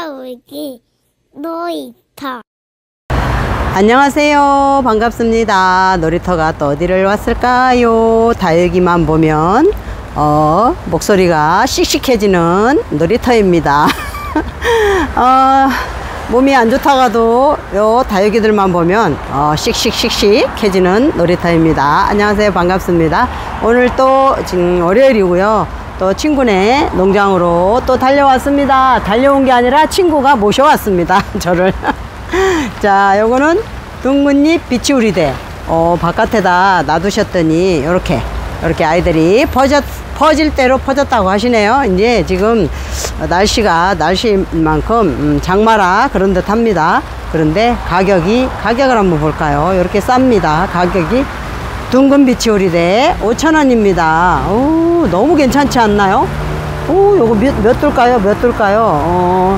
다육이 놀이터. 안녕하세요. 반갑습니다. 놀이터가 또 어디를 왔을까요? 다육이만 보면 목소리가 씩씩해지는 놀이터입니다. 몸이 안 좋다가도 요 다육이들만 보면 씩씩씩씩해지는 놀이터입니다. 안녕하세요. 반갑습니다. 오늘 또 지금 월요일이고요. 또 친구네 농장으로 또 달려왔습니다. 달려온 게 아니라 친구가 모셔왔습니다. 저를. 자, 요거는 둥근잎 비치우리대 바깥에다 놔두셨더니 이렇게 아이들이 퍼질 대로 퍼졌다고 하시네요. 이제 지금 날씨만큼 장마라 그런 듯 합니다. 그런데 가격을 한번 볼까요? 이렇게 쌉니다. 가격이 둥근 비치우리대 5,000원입니다. 오, 너무 괜찮지 않나요? 오, 요거 몇 돌까요?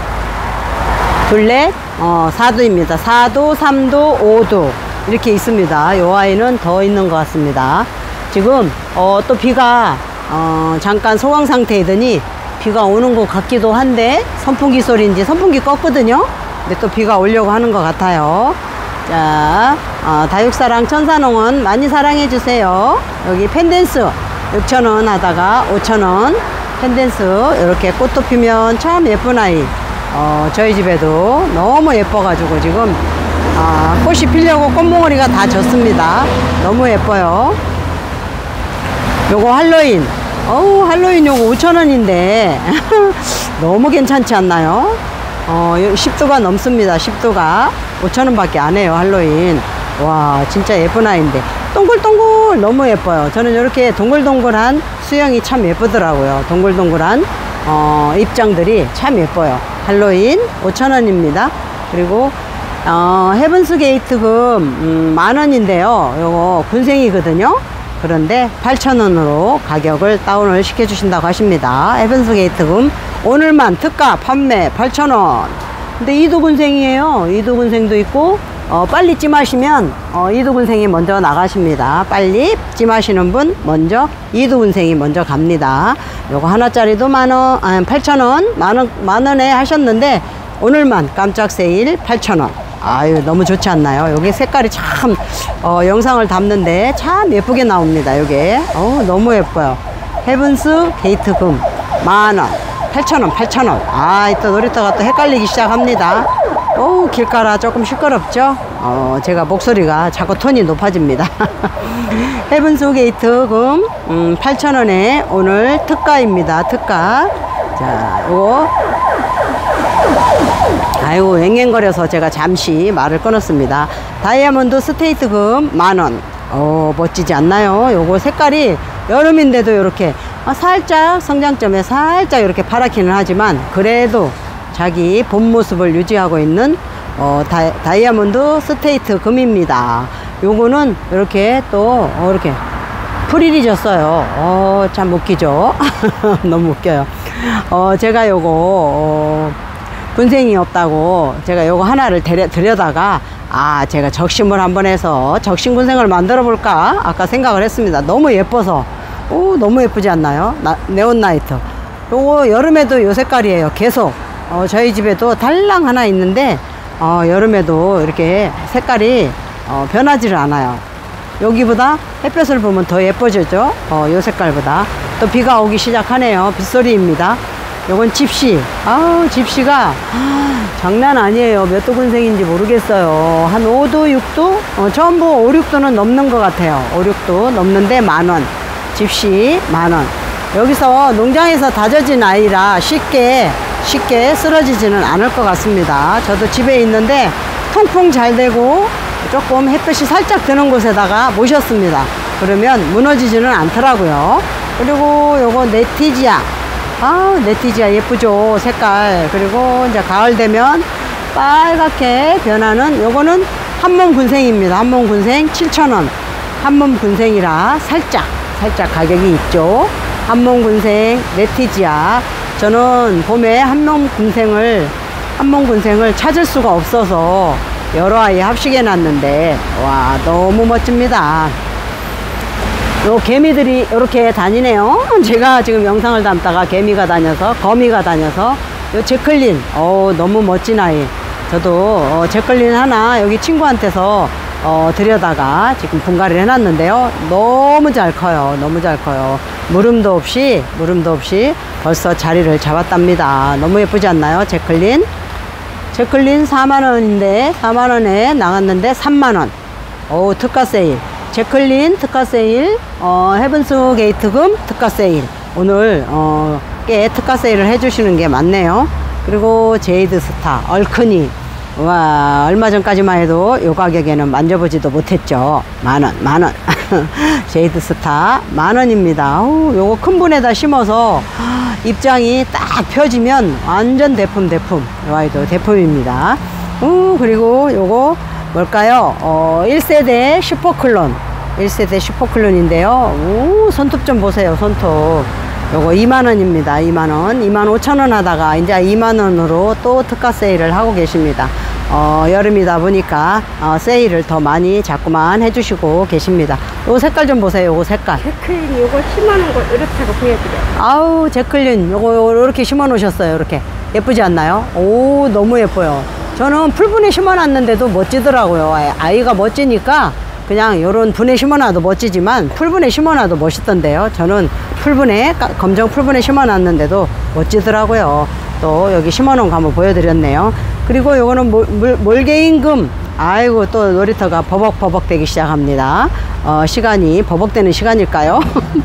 둘넷 4도입니다. 4도, 3도, 5도 이렇게 있습니다. 요 아이는 더 있는 것 같습니다. 지금 또 비가 잠깐 소강 상태이더니 비가 오는 것 같기도 한데 선풍기 소리인지 선풍기 껐거든요. 근데 또 비가 오려고 하는 것 같아요. 자, 다육사랑 천사농원 많이 사랑해 주세요. 여기 펜댄스 6,000원 하다가 5,000원 펜댄스 이렇게 꽃도 피면 참 예쁜 아이. 저희 집에도 너무 예뻐가지고 지금 꽃이 피려고 꽃몽어리가 다 졌습니다. 너무 예뻐요. 요거 할로윈 할로윈 요거 5,000원인데 너무 괜찮지 않나요? 10도가 넘습니다. 10도가 5,000원 밖에 안 해요. 할로윈. 와, 진짜 예쁜 아이인데 동글동글 너무 예뻐요. 저는 이렇게 동글동글한 수영이 참 예쁘더라고요. 동글동글한 입장들이 참 예뻐요. 할로윈 5,000원입니다. 그리고 헤븐스 게이트금 10,000원인데요. 요거 군생이거든요. 그런데 8,000원으로 가격을 다운을 시켜 주신다고 하십니다. 헤븐스 게이트금 오늘만 특가 판매 8,000원. 근데 이두군생이에요. 이두군생도 있고 빨리 찜하시면 이두군생이 먼저 나가십니다. 빨리 찜하시는 분 먼저 이두군생이 먼저 갑니다. 요거 하나짜리도 8,000원 만원에 하셨는데 오늘만 깜짝 세일 8,000원. 아유, 너무 좋지 않나요? 요게 색깔이 참 영상을 담는데 참 예쁘게 나옵니다. 요게 너무 예뻐요. 헤븐스 게이트금 10,000원 8,000원. 또 놀이터가 또 헷갈리기 시작합니다. 길가라 조금 시끄럽죠? 제가 목소리가 자꾸 톤이 높아집니다. 헤븐스 게이트금 8,000원에 오늘 특가입니다. 특가. 자, 요거 아이고, 앵앵거려서 제가 잠시 말을 끊었습니다. 다이아몬드 스테이트금 10,000원. 멋지지 않나요? 요거 색깔이 여름인데도 이렇게 살짝 성장점에 살짝 이렇게 파랗기는 하지만 그래도 자기 본 모습을 유지하고 있는 다이아몬드 스테이트 금입니다. 요거는 이렇게 또 이렇게 프릴이 졌어요. 참 웃기죠? 너무 웃겨요. 제가 요거 군생이 없다고 제가 요거 하나를 들여다가 제가 적심을 한번 해서 적심 군생을 만들어 볼까 아까 생각을 했습니다. 너무 예뻐서. 너무 예쁘지 않나요? 네온나이트. 요거 여름에도 요 색깔이에요. 계속 저희 집에도 달랑 하나 있는데 여름에도 이렇게 색깔이 변하지를 않아요. 여기보다 햇볕을 보면 더 예뻐지죠. 요 색깔보다. 또 비가 오기 시작하네요. 빗소리입니다. 요건 집시. 집시가 장난 아니에요. 몇 도 군생인지 모르겠어요. 한 5도 6도 전부 5, 6도는 넘는 것 같아요. 5, 6도 넘는데 10,000원. 집시 10,000원. 여기서 농장에서 다져진 아이라 쉽게 쓰러지지는 않을 것 같습니다. 저도 집에 있는데 통풍 잘 되고 조금 햇볕이 살짝 드는 곳에다가 모셨습니다. 그러면 무너지지는 않더라고요. 그리고 요거 네티지아. 네티지아 예쁘죠? 색깔. 그리고 이제 가을 되면 빨갛게 변하는 요거는 한몸 군생입니다. 한몸 군생 7,000원. 한몸 군생이라 살짝 가격이 있죠. 한몸 군생 네티지아. 저는 봄에 한몸 군생을 찾을 수가 없어서 여러 아이 합식해 놨는데 와, 너무 멋집니다. 요 개미들이 이렇게 다니네요. 제가 지금 영상을 담다가 거미가 다녀서 요 제클린, 너무 멋진 아이. 저도 제클린 하나 여기 친구한테서 들여다가 지금 분갈이를 해놨는데요. 너무 잘 커요. 너무 잘 커요. 물음도 없이 벌써 자리를 잡았답니다. 너무 예쁘지 않나요? 제클린 4만원인데 4만원에 나갔는데 3만원. 특가 세일. 제클린 특가 세일, 헤븐스 게이트금 특가 세일. 오늘 꽤 특가 세일을 해주시는 게 많네요. 그리고 제이드 스타, 얼크니. 와, 얼마 전까지만 해도 요 가격에는 만져보지도 못했죠. 만원. 제이드 스타 만원입니다. 요거 큰 분에다 심어서 입장이 딱 펴지면 완전 대품. 요 아이도 대품입니다. 그리고 요거 뭘까요? 1세대 슈퍼클론. 1세대 슈퍼클론인데요. 손톱 좀 보세요. 손톱. 요거 2만원입니다. 2만원. 25,000원 하다가 이제 2만원으로 또 특가 세일을 하고 계십니다. 여름이다 보니까 세일을 더 많이 자꾸만 해주시고 계십니다. 요 색깔 좀 보세요. 요거 색깔. 제클린 요거 심어놓은 거 이렇다고 보여드려요. 아우, 제클린 요거 이렇게 심어 놓으셨어요. 이렇게 예쁘지 않나요? 오, 너무 예뻐요. 저는 풀분에 심어 놨는데도 멋지더라고요. 아이가 멋지니까 그냥 요런 분에 심어놔도 멋지지만 풀분에 심어놔도 멋있던데요. 저는 풀분에, 검정 풀분에 심어놨는데도 멋지더라고요. 또 여기 심어놓은 거 한번 보여드렸네요. 그리고 요거는 몰개인금. 아이고, 또 놀이터가 버벅버벅 되기 시작합니다. 시간이 버벅되는 시간일까요?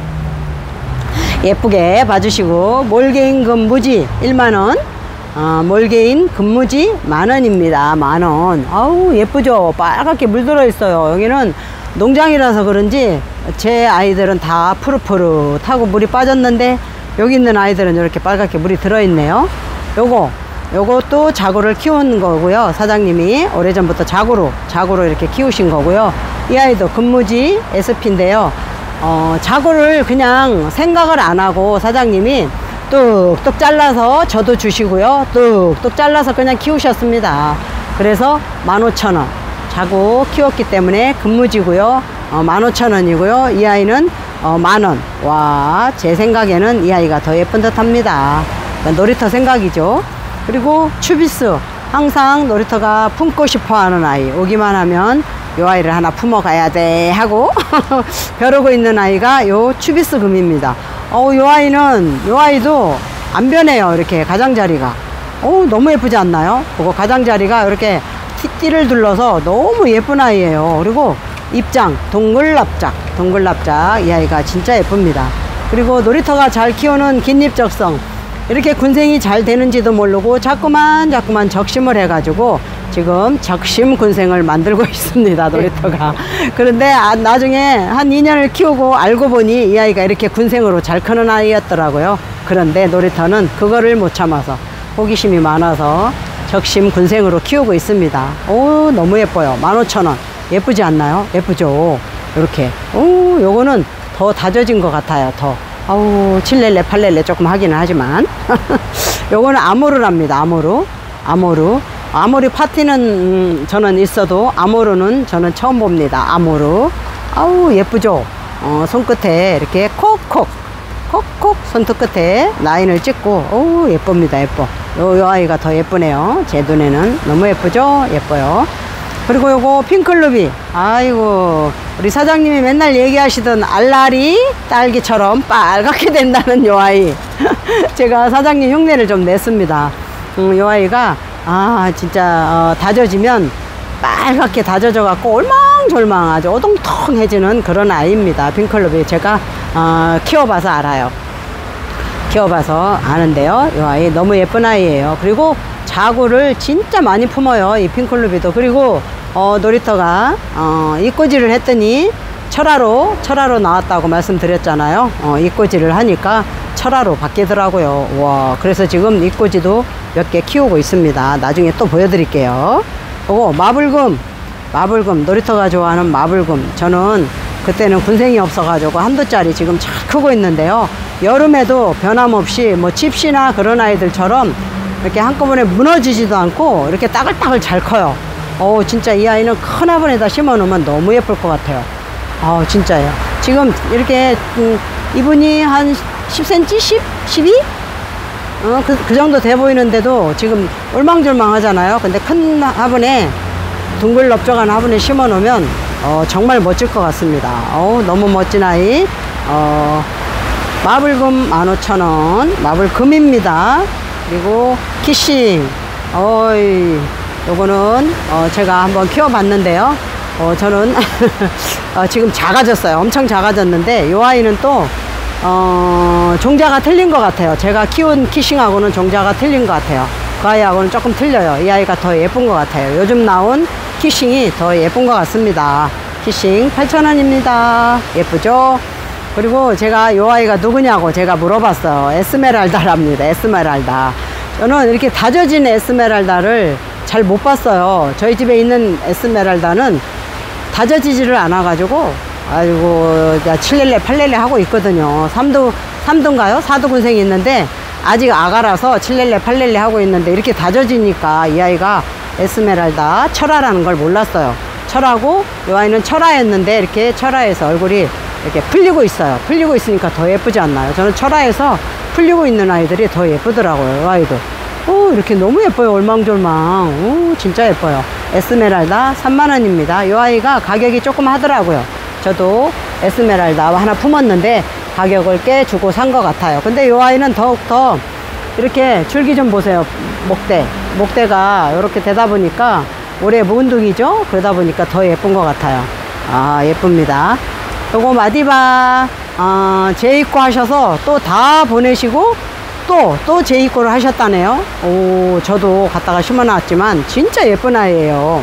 예쁘게 봐주시고. 몰개인금 무지 1만원. 몰개인 금무지 만원입니다. 만원. 아우, 예쁘죠? 빨갛게 물들어 있어요. 여기는 농장이라서 그런지 제 아이들은 다 푸릇푸릇하고 물이 빠졌는데 여기 있는 아이들은 이렇게 빨갛게 물이 들어있네요. 요것도 자구를 키운 거고요. 사장님이 오래전부터 자구로 이렇게 키우신 거고요. 이 아이도 금무지 SP인데요. 자구를 그냥 생각을 안 하고 사장님이 뚝뚝 잘라서 저도 주시고요. 뚝뚝 잘라서 그냥 키우셨습니다. 그래서 15,000원. 자구 키웠기 때문에 금무지고요. 15,000원이고요. 이 아이는 만원. 와, 제 생각에는 이 아이가 더 예쁜 듯 합니다. 놀이터 생각이죠. 그리고 추비스. 항상 놀이터가 품고 싶어 하는 아이. 오기만 하면 요 아이를 하나 품어 가야 돼 하고 벼르고 있는 아이가 요 추비스 금입니다. 요 아이도 안 변해요. 이렇게 가장자리가. 너무 예쁘지 않나요? 그거 가장자리가 이렇게 띠를 둘러서 너무 예쁜 아이예요. 그리고 입장, 동글납작. 이 아이가 진짜 예쁩니다. 그리고 놀이터가 잘 키우는 긴잎적성. 이렇게 군생이 잘 되는지도 모르고 자꾸만 적심을 해가지고 지금 적심 군생을 만들고 있습니다. 놀이터가. 그런데 나중에 한 2년을 키우고 알고 보니 이 아이가 이렇게 군생으로 잘 크는 아이였더라고요. 그런데 놀이터는 그거를 못 참아서 호기심이 많아서 적심 군생으로 키우고 있습니다. 오, 너무 예뻐요. 15,000원. 예쁘지 않나요? 예쁘죠? 이렇게. 요거는 더 다져진 것 같아요. 더. 아우, 7렐레 8렐레 조금 하기는 하지만 요거는 아모르랍니다. 아모르 파티는 저는 있어도 아모르는 저는 처음 봅니다. 아모르. 아우, 예쁘죠? 손끝에 이렇게 콕콕 손톱 끝에 라인을 찍고, 오, 예쁩니다. 예뻐. 요 아이가 더 예쁘네요. 제 눈에는. 너무 예쁘죠? 예뻐요. 그리고 요거 핑클루비. 아이고, 우리 사장님이 맨날 얘기하시던 알라리 딸기처럼 빨갛게 된다는 요 아이. 제가 사장님 흉내를 좀 냈습니다. 요 아이가 진짜 다져지면 빨갛게 다져져 갖고 올망졸망 아주 오동통해지는 그런 아이입니다. 핑클루비. 제가 키워봐서 알아요. 키워봐서 아는데요. 이 아이 너무 예쁜 아이예요. 그리고 자구를 진짜 많이 품어요. 이 핑클루비도. 그리고 놀이터가 이꼬지를 했더니 철화로 나왔다고 말씀드렸잖아요. 이꼬지를 하니까 철화로 바뀌더라고요. 와, 그래서 지금 이꼬지도 몇 개 키우고 있습니다. 나중에 또 보여드릴게요. 요거 마블금. 놀이터가 좋아하는 마블금. 저는 그때는 군생이 없어가지고 한두짜리 지금 잘 크고 있는데요. 여름에도 변함없이 뭐 칩시나 그런 아이들처럼 이렇게 한꺼번에 무너지지도 않고 이렇게 따글따글 잘 커요. 진짜 이 아이는 큰 화분에다 심어 놓으면 너무 예쁠 것 같아요. 진짜요. 지금 이렇게 이분이 한 10cm? 12? 그 정도 돼 보이는데도 지금 올망졸망 하잖아요. 근데 큰 화분에 둥글 넓적한 화분에 심어 놓으면 정말 멋질 것 같습니다. 너무 멋진 아이. 마블금 15,000원, 마블금입니다. 그리고 키싱. 요거는 제가 한번 키워봤는데요. 저는 지금 작아졌어요. 엄청 작아졌는데 요 아이는 또 종자가 틀린 것 같아요. 제가 키운 키싱하고는 종자가 틀린 것 같아요. 그 아이하고는 조금 틀려요. 이 아이가 더 예쁜 것 같아요. 요즘 나온 키싱이 더 예쁜 것 같습니다. 키싱 8,000원입니다. 예쁘죠? 그리고 제가 요 아이가 누구냐고 제가 물어봤어요. 에스메랄다랍니다. 에스메랄다. 저는 이렇게 다져진 에스메랄다를 잘 못 봤어요. 저희 집에 있는 에스메랄다는 다져지지를 않아 가지고 아이고 7렐레 8렐레 하고 있거든요. 3도인가요? 4도 군생이 있는데 아직 아가라서 7렐레 8렐레 하고 있는데 이렇게 다져지니까 이 아이가 에스메랄다 철화라는 걸 몰랐어요. 철화고 이 아이는 철화였는데 이렇게 철화에서 얼굴이 이렇게 풀리고 있어요. 풀리고 있으니까 더 예쁘지 않나요? 저는 철화에서 풀리고 있는 아이들이 더 예쁘더라고요. 이 아이도 이렇게 너무 예뻐요. 올망졸망. 진짜 예뻐요. 에스메랄다 30,000원입니다. 이 아이가 가격이 조금 하더라고요. 저도 에스메랄다 하나 품었는데 가격을 꽤 주고 산 것 같아요. 근데 이 아이는 더욱더 이렇게 줄기 좀 보세요. 목대가 이렇게 되다 보니까 올해 문둥이죠. 그러다 보니까 더 예쁜 것 같아요. 예쁩니다. 요거 마디바 재입고 하셔서 또 다 보내시고 또 재입고를 하셨다네요. 저도 갖다가 심어 놨지만 진짜 예쁜 아이예요.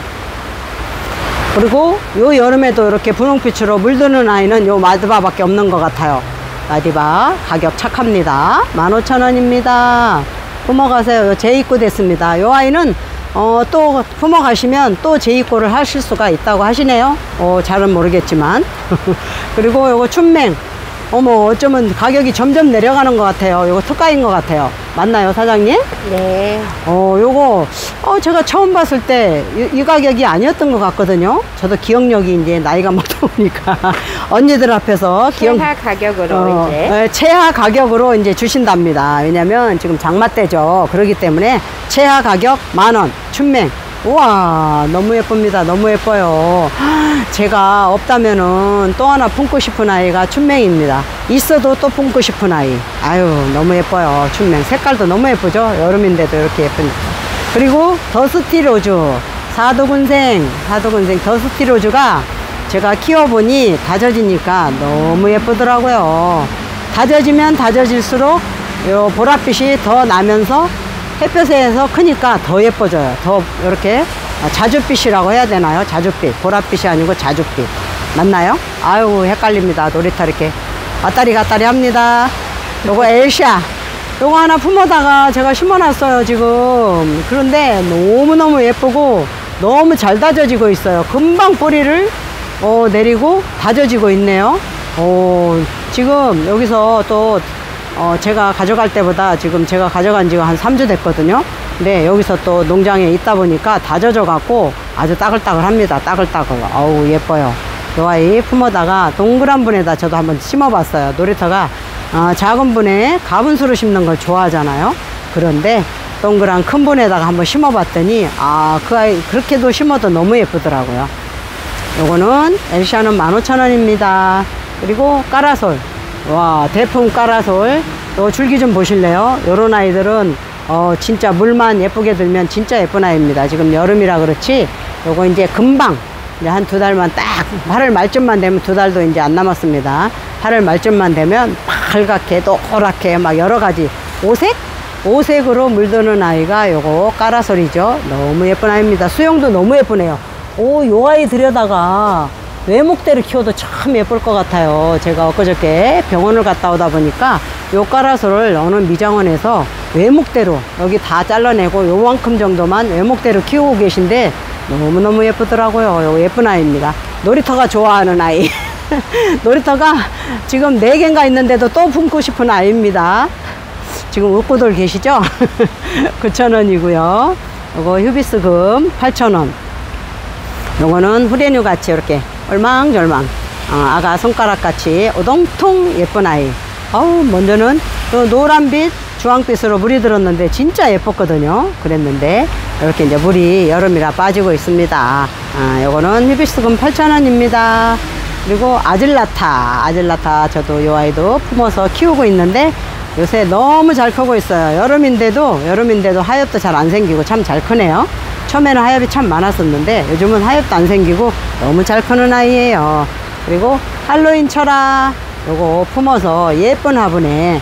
그리고 요 여름에도 이렇게 분홍빛으로 물드는 아이는 요 마디바밖에 없는 것 같아요. 마디바 가격 착합니다. 15,000원입니다. 품어가세요. 요 재입고 됐습니다. 요 아이는 또 품어가시면 또 재입고를 하실 수가 있다고 하시네요. 잘은 모르겠지만. 그리고 요거 춘맹. 어쩌면 가격이 점점 내려가는 것 같아요. 요거 특가인 것 같아요. 맞나요, 사장님? 네. 요거 제가 처음 봤을 때 이 가격이 아니었던 것 같거든요. 저도 기억력이 이제 나이가 먹다 보니까 언니들 앞에서 최하 가격으로 이제 최하 가격으로 이제 주신답니다. 왜냐면 지금 장마 때죠. 그렇기 때문에 최하 가격 10,000원 춘맹. 우와 너무 예쁩니다. 너무 예뻐요. 제가 없다면은 또 하나 품고 싶은 아이가 춘맹입니다. 있어도 또 품고 싶은 아이. 아유 너무 예뻐요. 춘맹 색깔도 너무 예쁘죠. 여름인데도 이렇게 예쁜. 그리고 더스티로즈 4도군생 더스티로즈가 제가 키워보니 다져지니까 너무 예쁘더라고요. 다져지면 다져질수록 요 보랏빛이 더 나면서 햇볕에서 크니까 더 예뻐져요. 더 이렇게 자줏빛이라고 해야 되나요? 자줏빛. 보랏빛이 아니고 자줏빛. 맞나요? 아유 헷갈립니다. 놀이터 이렇게 왔다리 갔다리 합니다. 요거 엘샤. 요거 하나 품어다가 제가 심어놨어요 지금. 그런데 너무너무 예쁘고 너무 잘 다져지고 있어요. 금방 뿌리를 내리고 다져지고 있네요. 지금 여기서 또 제가 가져갈 때보다 지금 제가 가져간 지가 한 3주 됐거든요. 근데 여기서 또 농장에 있다 보니까 다 젖어 갖고 아주 따글따글 합니다. 따글따글. 어우 예뻐요. 요 아이 품어다가 동그란 분에다 저도 한번 심어 봤어요. 놀이터가 작은 분에 가분수로 심는 걸 좋아하잖아요. 그런데 동그란 큰 분에다가 한번 심어 봤더니 그 아이 그렇게도 심어도 너무 예쁘더라고요. 요거는 엘샤는 15,000원입니다. 그리고 까라솔. 와 대품 까라솔. 요 줄기 좀 보실래요? 요런 아이들은 진짜 물만 예쁘게 들면 진짜 예쁜 아이입니다. 지금 여름이라 그렇지 요거 이제 금방 이제 한 2달만 딱 8월 말쯤만 되면 2달도 이제 안 남았습니다. 8월 말쯤만 되면 빨갛게 노랗게 막 여러가지 오색으로 물드는 아이가 요거 까라솔이죠. 너무 예쁜 아이입니다. 수영도 너무 예쁘네요. 요 아이 들여다가 외목대로 키워도 참 예쁠 것 같아요. 제가 엊그저께 병원을 갔다 오다 보니까 요 까라솔을 어느 미장원에서 외목대로 여기 다 잘라내고 요만큼 정도만 외목대로 키우고 계신데 너무너무 예쁘더라고요. 요 예쁜 아이입니다. 놀이터가 좋아하는 아이. 놀이터가 지금 4개인가 있는데도 또 품고 싶은 아이입니다. 지금 웃고들 계시죠? 9,000원이고요. 요거 휴비스금 8,000원. 요거는 후레뉴 같이 이렇게 얼망졸망 아가 손가락 같이 오동통 예쁜 아이. 먼저는 또 노란빛 주황빛으로 물이 들었는데 진짜 예뻤거든요. 그랬는데 이렇게 이제 물이 여름이라 빠지고 있습니다. 요거는 히비스금 8,000원입니다. 그리고 아질라타 저도 이 아이도 품어서 키우고 있는데 요새 너무 잘 크고 있어요. 여름인데도 하엽도 잘 안 생기고 참 잘 크네요. 처음에는 하엽이 참 많았었는데 요즘은 하엽도 안 생기고 너무 잘 크는 아이예요. 그리고 할로윈 철아 요거 품어서 예쁜 화분에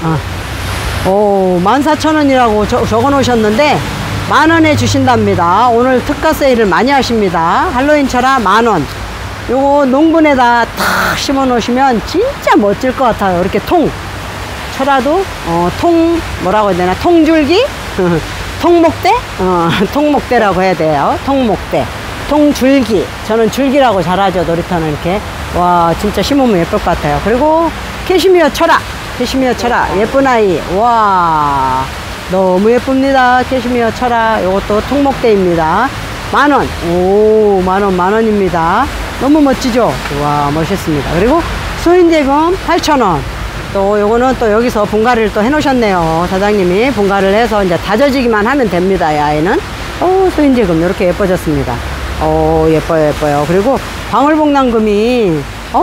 14,000원이라고 적어 놓으셨는데 만원에 주신답니다. 오늘 특가 세일을 많이 하십니다. 할로윈 철아 만원. 요거 농분에다 탁 심어 놓으시면 진짜 멋질 것 같아요. 이렇게 철아도 뭐라고 해야 되나, 통줄기? 통목대? 통목대라고 해야 돼요. 통줄기. 저는 줄기라고 잘하죠. 놀이터는 이렇게. 와, 진짜 심으면 예쁠 것 같아요. 그리고 캐시미어 철아 예쁜 아이. 와, 너무 예쁩니다. 캐시미어 철아. 요것도 통목대입니다. 만원. 만원입니다. 너무 멋지죠? 와, 멋있습니다. 그리고 수인제금 8,000원. 또 요거는 또 여기서 분갈이를 또 해 놓으셨네요. 사장님이 분갈이를 해서 이제 다져지기만 하면 됩니다. 이 아이는. 수인제금 이렇게 예뻐졌습니다. 예뻐요. 그리고 방울복랑금이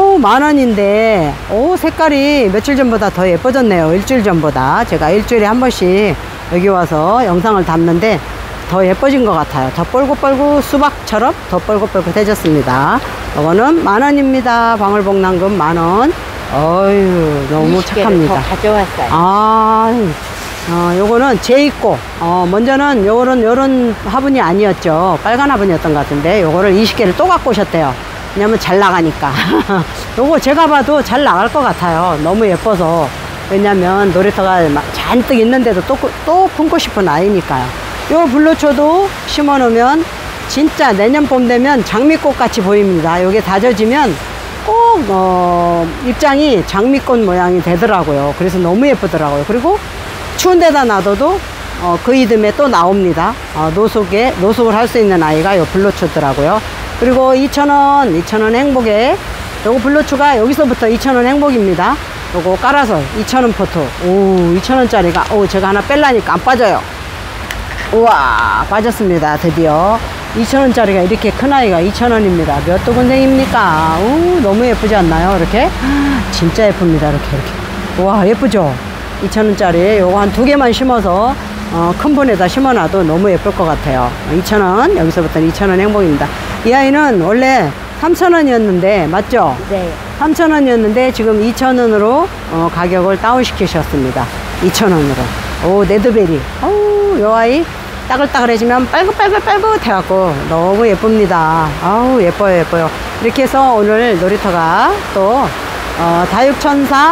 만원인데 색깔이 며칠 전보다 더 예뻐졌네요. 일주일 전보다. 제가 일주일에 한 번씩 여기 와서 영상을 담는데 더 예뻐진 것 같아요. 더 뻘겋 수박처럼 더 뻘겋해졌습니다. 이거는 만원입니다. 방울복랑금 만원. 어휴, 너무 착합니다. 더 가져왔어요. 요거는 재있고, 먼저는 요런 화분이 아니었죠. 빨간 화분이었던 것 같은데, 요거를 20개를 또 갖고 오셨대요. 왜냐면 잘 나가니까. 요거 제가 봐도 잘 나갈 것 같아요. 너무 예뻐서. 왜냐면 놀이터가 잔뜩 있는데도 또 품고 싶은 아이니까요. 요 블루초도 심어 놓으면 진짜 내년 봄 되면 장미꽃 같이 보입니다. 요게 다져지면 꼭 입장이 장미꽃 모양이 되더라고요. 그래서 너무 예쁘더라고요. 그리고 추운 데다 놔둬도 그 이듬해 또 나옵니다. 노숙을 할 수 있는 아이가 요 블루초더라고요. 그리고 2,000원 행복에 요거 블루초가 여기서부터 2,000원 행복입니다. 요거 깔아서 2,000원 포트. 2,000원짜리가 제가 하나 뺄라니까 안 빠져요. 우와, 빠졌습니다. 드디어 2,000원짜리가 이렇게 큰 아이가 2,000원입니다. 몇 도군생입니까? 너무 예쁘지 않나요? 이렇게 진짜 예쁩니다. 이렇게 우와, 예쁘죠? 2,000원짜리 요거 한 2개만 심어서 큰 분에다 심어놔도 너무 예쁠 것 같아요. 2,000원, 여기서부터는 2,000원 행복입니다. 이 아이는 원래 3,000원이었는데 맞죠? 네. 3,000원이었는데 지금 2,000원으로 가격을 다운 시키셨습니다. 2,000원으로. 네드베리. 요 아이 따글따글해지면 빨긋 해갖고 너무 예쁩니다. 예뻐요. 이렇게 해서 오늘 놀이터가 또 다육천사,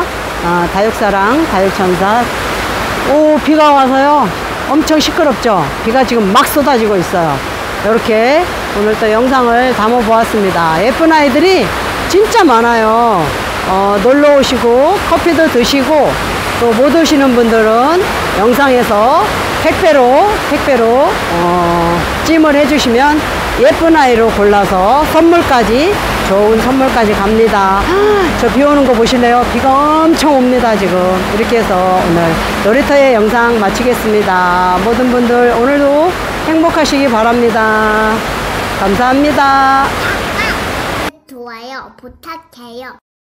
다육천사. 비가 와서요 엄청 시끄럽죠. 비가 지금 막 쏟아지고 있어요. 이렇게 오늘 또 영상을 담아 보았습니다. 예쁜 아이들이 진짜 많아요. 놀러 오시고 커피도 드시고 또 못 오시는 분들은 영상에서 택배로 찜을 해주시면 예쁜 아이로 골라서 좋은 선물까지 갑니다. 저 비 오는 거 보실래요? 비가 엄청 옵니다. 지금 이렇게 해서 오늘 놀이터의 영상 마치겠습니다. 모든 분들 오늘도 행복하시기 바랍니다. 감사합니다. 좋아요 부탁해요.